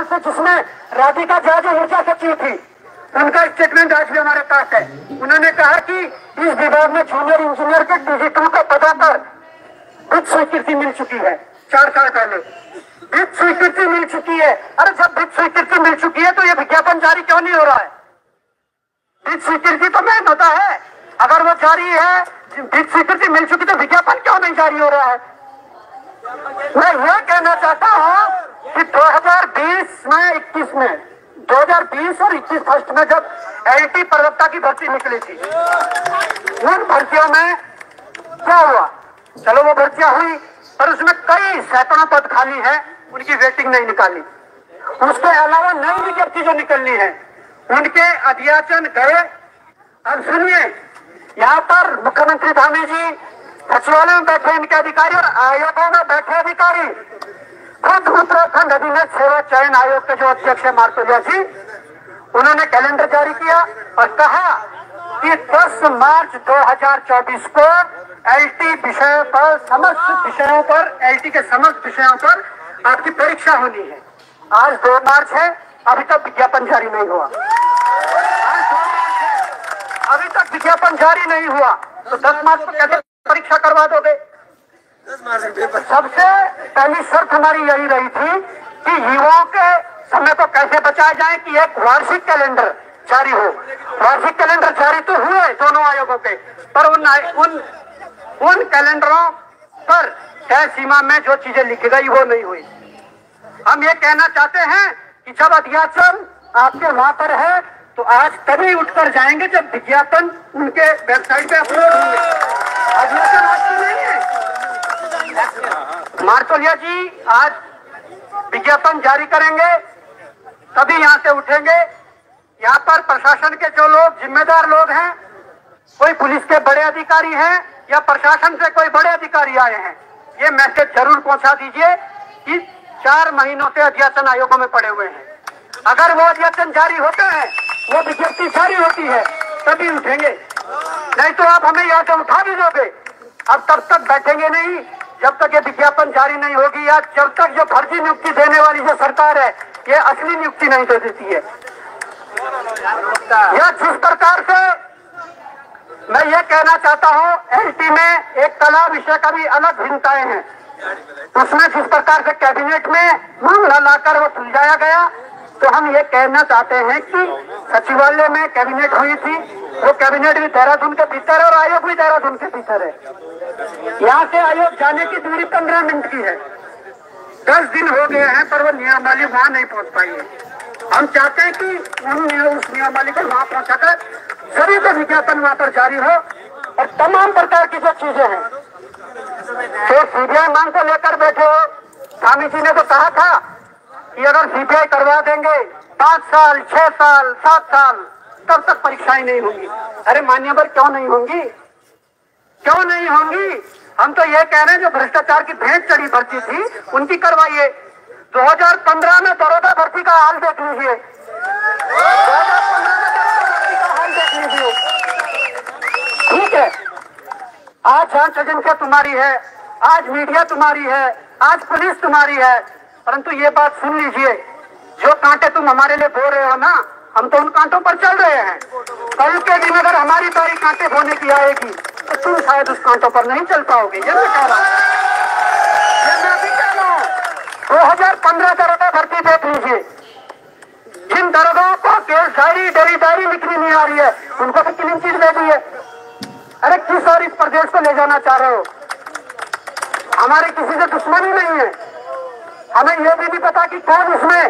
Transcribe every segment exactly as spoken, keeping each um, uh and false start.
से जिसमें राधिका झा जो ऊर्जा सचिव थी, उनका स्टेटमेंट आज भी हमारे पास है। उन्होंने कहा कि इस विभाग में जूनियर इंजीनियर के डिजिटल के पदों पर वित्त स्वीकृति मिल चुकी है। चार साल पहले वित्त स्वीकृति मिल चुकी है। अरे जब वित्त स्वीकृति मिल चुकी है तो ये विज्ञापन जारी क्यों नहीं हो रहा है? वित्त स्वीकृति तो मेन होता है। अगर वो जारी है, वित्त स्वीकृति मिल चुकी तो विज्ञापन क्यों नहीं जारी हो रहा है? मैं ये कहना चाहता हूँ कि दो हज़ार बीस में इक्कीस में दो हज़ार बीस और इक्कीस फर्स्ट में जब एलटी प्रवक्ता की भर्ती निकली थी, उन भर्तियों में क्या हुआ? चलो वो भर्तियां हुई, पर उसमें कई सैकड़ों पद खाली है, उनकी वेटिंग नहीं निकाली। उसके अलावा नई विज्ञप्ति जो निकलनी है, उनके अध्याचन गए। अब सुनिए, यहाँ पर मुख्यमंत्री धामी जी सचिवालय में बैठे इनके अधिकारी और आयोगों में बैठे अधिकारी, खुद उत्तराखंड अधिनियम सेवा चयन आयोग के जो अध्यक्ष है मार्तोलिया जी, उन्होंने कैलेंडर जारी किया और कहा कि दस मार्च दो हज़ार चौबीस को एलटी विषयों पर, समस्त विषयों पर, एलटी के समस्त विषयों पर आपकी परीक्षा होनी है। आज दो मार्च है, अभी तक विज्ञापन जारी नहीं हुआ। आज दो मार्च है, अभी तक विज्ञापन जारी नहीं हुआ, तो दस मार्च को कैसे परीक्षा करवा दोगे? सबसे पहली शर्त हमारी यही रही थी कि युवाओं के समय को कैसे बचाया जाए कि एक वार्षिक कैलेंडर जारी हो। वार्षिक कैलेंडर जारी तो हुए दोनों आयोगों के, पर उन उन उन कैलेंडरों पर तय सीमा में जो चीजें लिखी गई वो नहीं हुई। हम ये कहना चाहते हैं कि जब अध्याचन आपके वहां पर है तो आज तभी उठकर जाएंगे जब विज्ञापन उनके वेबसाइट पे अपलोड होंगे। अध्याचन आज तो नहीं है। मार्तोलिया जी आज विज्ञापन जारी करेंगे तभी यहाँ से उठेंगे। यहाँ पर प्रशासन के जो लोग जिम्मेदार लोग हैं, कोई पुलिस के बड़े अधिकारी हैं या प्रशासन से कोई बड़े अधिकारी आए हैं, ये मैसेज जरूर पहुंचा दीजिए कि चार महीनों से अध्याचन आयोगों में पड़े हुए हैं। अगर वो अध्याचन जारी होते हैं, वो विज्ञप्ति जारी होती है, तभी उठेंगे। नहीं तो आप हमें यहाँ से उठा भी दोगे। अब तब तक बैठेंगे नहीं जब तक ये विज्ञापन जारी नहीं होगी, या जब तक जो फर्जी नियुक्ति देने वाली जो सरकार है ये असली नियुक्ति नहीं दे देती है। या जिस प्रकार से मैं ये कहना चाहता हूँ, एलटी में एक कला विषय का भी अलग भिन्नताएं हैं। उसमें जिस प्रकार से कैबिनेट में मामला लाकर वो सुलझाया गया, तो हम ये कहना चाहते हैं कि सचिवालय में कैबिनेट हुई थी, वो कैबिनेट भी देहरादून के भीतर है और आयोग भी देहरादून के भीतर है। यहाँ से आयोग जाने की दूरी पंद्रह मिनट की है। दस दिन हो गए हैं पर वो नियमावली वहाँ नहीं पहुँच पाई है। हम चाहते हैं कि उन उस नियमावली को वहाँ पहुँचाकर सभी को विज्ञापन वहाँ पर जारी हो और तमाम प्रकार की जो चीजें हैं। तो सीबीआई मांग को लेकर बैठे हो, स्वामी जी ने तो कहा था कि अगर सीबीआई करवा देंगे पांच साल, छह साल, सात साल, तब तक परीक्षाएं नहीं होंगी। अरे मान्यवर क्यों नहीं होंगी? क्यों नहीं होंगी? हम तो ये कह रहे हैं जो भ्रष्टाचार की भेंट चढ़ी भर्ती थी उनकी करवाइए। दो हज़ार पंद्रह में बड़ौदा भर्ती का हाल देख लीजिए, दो हज़ार पंद्रह में बड़ौदा भर्ती का हाल देख लीजिए। ठीक है, आज जांच एजेंसियां तुम्हारी है, आज मीडिया तुम्हारी है, आज पुलिस तुम्हारी है, परंतु ये बात सुन लीजिए, जो कांटे तुम हमारे लिए बो रहे हो ना, हम तो उन कांटों पर चल रहे हैं। कल के दिन अगर हमारी बारी कांटे बोने की आएगी तो तुम शायद उस कांटों पर नहीं चल पाओगे। ये मैं कह रहा हूँ, ये मैं भी कह रहा हूँ। दो हज़ार पंद्रह दरोगा भर्ती देख लीजिए, जिन दरोगाओं को केस डायरी डेली डायरी लिखनी नहीं आ रही है, उनको भी क्लीन चिट दे दी है। अरे किस और इस प्रदेश को ले जाना चाह रहे हो? हमारे किसी से दुश्मनी नहीं है। हमें यह भी नहीं पता कि कौन इसमें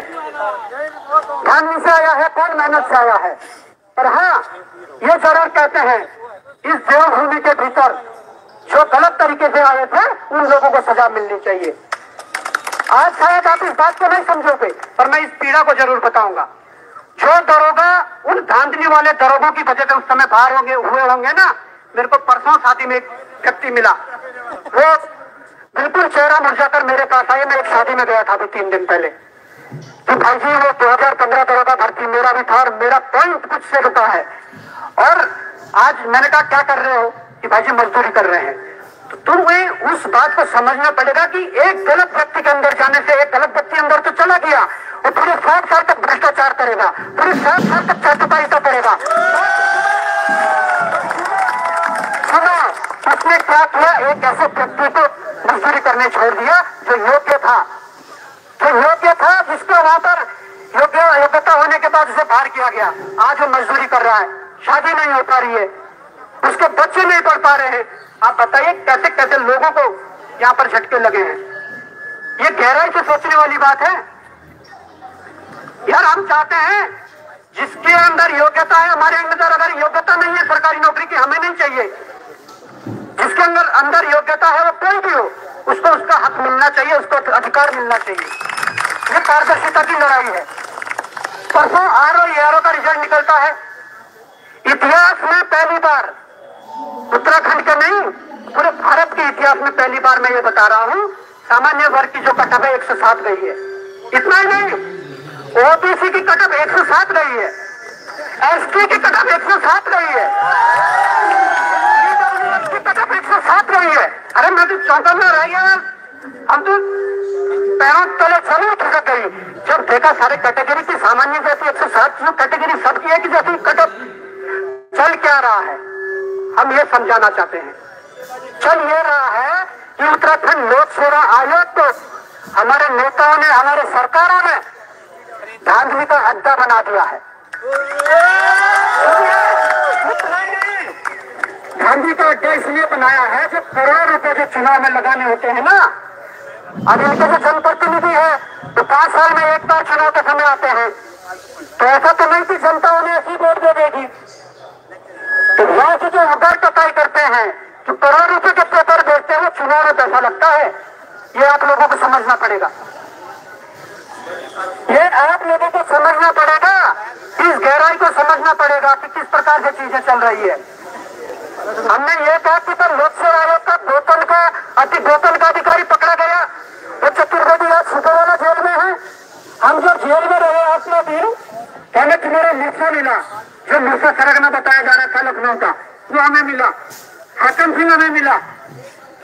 ध्यान से आया है, कौन मेहनत से आया है। पर हाँ, ये जरूर कहते हैं इस देवभूमि के भीतर जो गलत तरीके से आए थे उन लोगों को सजा मिलनी चाहिए। आज शायद आप इस बात को नहीं समझोगे, पर मैं इस पीड़ा को जरूर बताऊंगा। जो दरोगा उन धांधली वाले दरोगों की वजह से उस समय बाहर होंगे हुए होंगे ना, मेरे को परसों शादी में एक व्यक्ति मिला, वो बिल्कुल चेहरा मुरझाकर मेरे पास आए। मैं एक शादी में गया था अभी तीन दिन पहले, तो भाई जी वो दो हज़ार पंद्रह दरोगा भर्ती मेरा भी था और मेरा पॉइंट कुछ से रुका है। और आज मैंने कहा क्या कर रहे हो? कि भाई जी मजदूरी कर रहे हैं। तो तुम्हें उस बात को समझना पड़ेगा कि एक गलत व्यक्ति के अंदर जाने से एक गलत व्यक्ति अंदर तो चला गया वो पूरे सात साल तक भ्रष्टाचार करेगा, पूरे सात साल तक चाटुकारिता करेगा। सुनो, उसने क्या किया, एक ऐसे व्यक्ति को मजदूरी करने छोड़ दिया जो योग्य था, जो योग्य था, जिसको वहां पर योग्य योग्यता होने के बाद उसे बाहर किया गया। आज वो मजदूरी कर रहा है, शादी नहीं हो पा रही है, उसके बच्चे नहीं पढ़ पा रहे हैं। आप बताइए कैसे कैसे लोगों को यहाँ पर झटके लगे हैं। ये गहराई से सोचने वाली बात है यार। हम चाहते हैं जिसके अंदर योग्यता है, हमारे अंदर अगर योग्यता नहीं है सरकारी नौकरी की, हमें नहीं चाहिए। जिसके अंदर अंदर योग्यता है वो कोई भी हो, उसको उसका हक मिलना चाहिए, उसको अधिकार मिलना चाहिए। ये पारदर्शिता की लड़ाई है। परसों R O A R O का रिजल्ट निकलता है। इतिहास में पहली बार, उत्तराखंड के नहीं पूरे भारत के इतिहास में पहली बार मैं ये बता रहा हूँ, सामान्य वर्ग की जो कटअप है एक सौ सात गई है। इतना ही नहीं, ओबीसी की कटअप एक सौ सात गई है, एसटी की कटअप एक सौ सात गई है, ईडब्ल्यूएस की कटअप एक सौ सात गई है। अरे मैं तो चौंका में रह गया, हम तो पैरों तले जमीन खिसक गई जब देखा सारे कैटेगरी की सामान्य जाति एक सौ सात जो कैटेगरी सबकी है कि जैसी कटअप चल क्या रहा है। हम ये समझाना चाहते हैं, चल ये रहा है कि उत्तराखंड लोक सेवा आयोग को हमारे नेताओं ने, हमारे सरकारों ने धांधली का अड्डा बना दिया है। धांधली का अड्डा इसलिए बनाया है जो करोड़ रुपए जो चुनाव में लगाने होते हैं ना, अब इनके जो जनप्रतिनिधि है तो पांच साल में एक बार चुनाव के समय आते हैं, तो ऐसा तो नहीं कि जनता उन्हें ऐसी वोट दे देगी। तो वहां से जो उधर टकाई करते हैं, जो करोड़ रुपए के पेपर बेचते हैं, वो चुनाव में पैसा लगता है। ये आप लोगों को समझना पड़ेगा, ये आप लोगों को समझना पड़ेगा, इस गहराई को समझना पड़ेगा कि किस प्रकार से चीजें चल रही है। हमने ये कहा कि पर लोक सेवा आयोग का बोतल का अति बोतल का अधिकारी पकड़ा गया, वो चतुर्वेदी आज सुपरवाला जेल में है। हम जो जेल में रहे आठ नौ दिन, हमें तुम्हारा मुर्सा मिला, जो मुर्सा सरगना बताया जा रहा था लखनऊ का, वो हमें मिला। हाकिम सिंह हमें मिला,